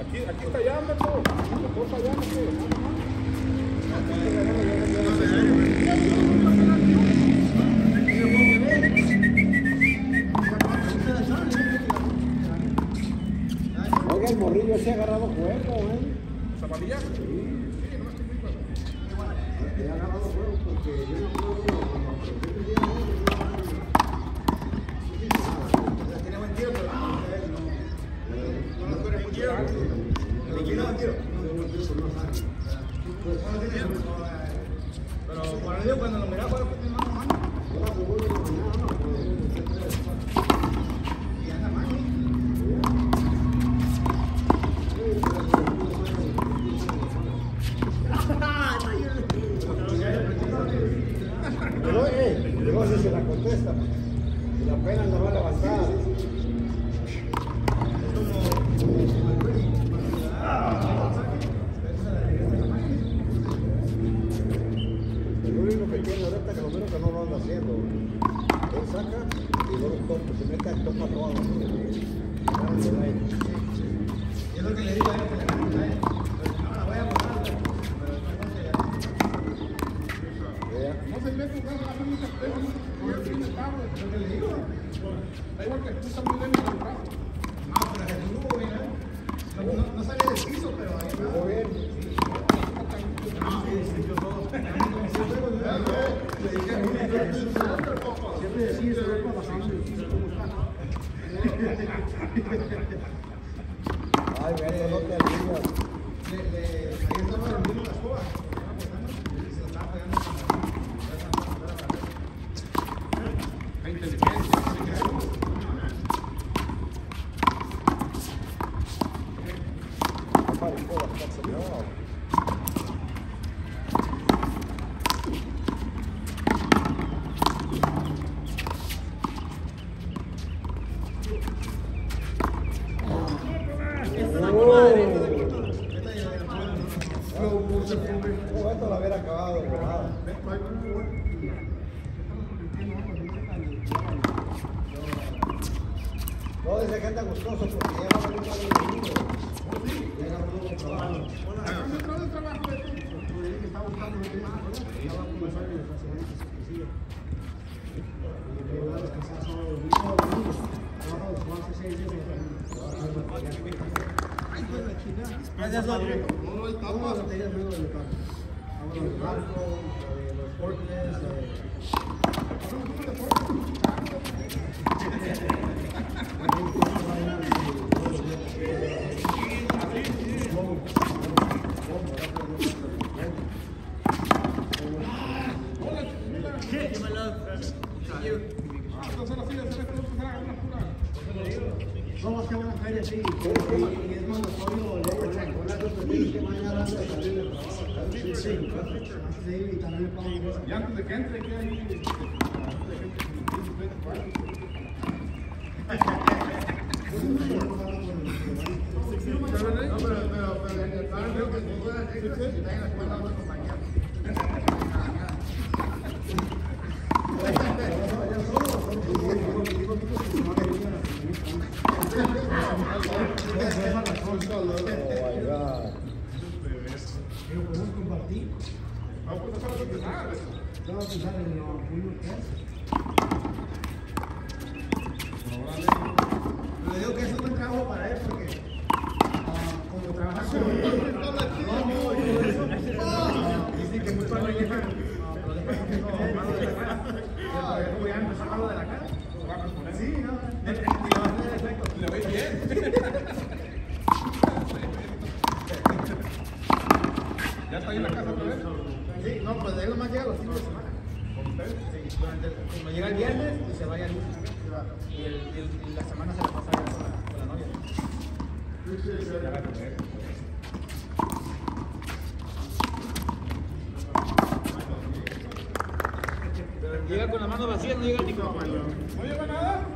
Aquí está allá, hombre, todo. Todo está allá, Oiga, el morrillo se ha agarrado fuego, ¿eh? ¿Zapadilla? Sí, no me estoy viendo. Se ha agarrado fuego porque yo no creo que tiene buen tiro, pero no lo corre mucho. ¿Quién no buen tiro? Pero por el video cuando lo miraba, fue que mano a mano. Y anda mal, pero, el negocio se la contesta. Y la pena no va a levantar. El único que tiene ahorita que lo menos que no lo anda haciendo. Él saca y luego topa, se mete a topa toda la es lo que le digo a él, que le gane a él. Ahora voy a votar, No se ve tu casa, hace muchas cosas. Voy a abrir el carro. lo que le digo. Da igual que tú estás muy lento en el brazo. No, pero Jesús hubo bien, ¿eh? No sale del piso, pero ahí está. Muy bien. Siempre decís, se ve para pasando el piso, ¿cómo está? Ay, Beto, no te olvides. Ahí estamos reuniendo las cobas. Se la estaba pegando con la Inteligencia. Esto lo hubiera acabado de volada. No, dice que anda gustoso porque ya va a venir para el domingo. Llega uno con trabajo. ¿Dónde el trabajo de tú? que está buscando un tema, estaba comenzando en la semana que se consigue. Y voy a descansar solo los domingos. Trabajo de 6 días. Gracias, Rodrigo. No, hay tapas. Baterías nuevas de carro. Hago los barcos, los forklifts. No, es que van a caer así. Y es mandatorio leer que mañana antes de salir del trabajo. Sí, antes de ir y también le pagan cosas. Y antes de que entre, ¿qué hay? Pero podemos compartir. Vamos a empezar a empezar. Vamos a pensar en lo que es. Le digo que es un buen trabajo para él porque como trabaja con dicen que muchos no llegan voy a empezar a lo de la cara. Sí, no. Le voy bien. ¿Ya está ahí en la casa otra vez? Sí, no, pues de él nomás llega los fines de semana. Sí, como llega el viernes y se vaya el lunes. Y la semana se la pasa allá con la novia. Llega con la mano vacía, no llega ni con la mano. ¿No lleva nada?